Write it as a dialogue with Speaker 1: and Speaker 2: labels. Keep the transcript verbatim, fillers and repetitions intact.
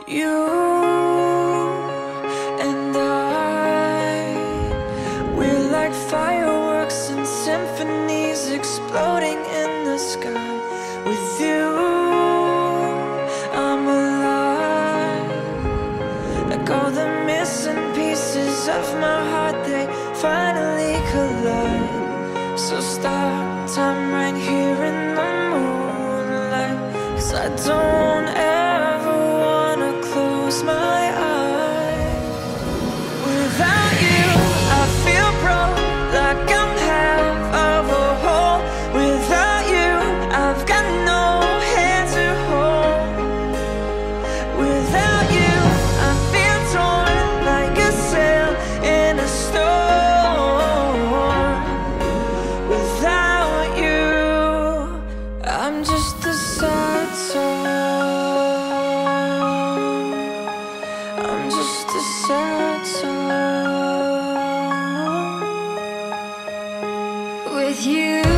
Speaker 1: You and I, we're like fireworks and symphonies exploding in the sky. With you, I'm alive. Like all the missing pieces of my heart, they finally collide. So stop time right here in the moonlight, 'cause I don't ever wanna close my eyes. Without you, I feel broke, like I'm half of a whole. Without you, I've got no hand to hold. Without you, I feel torn like a sail in a storm. Without you, I'm just a sad song. I'm just a sad song. With you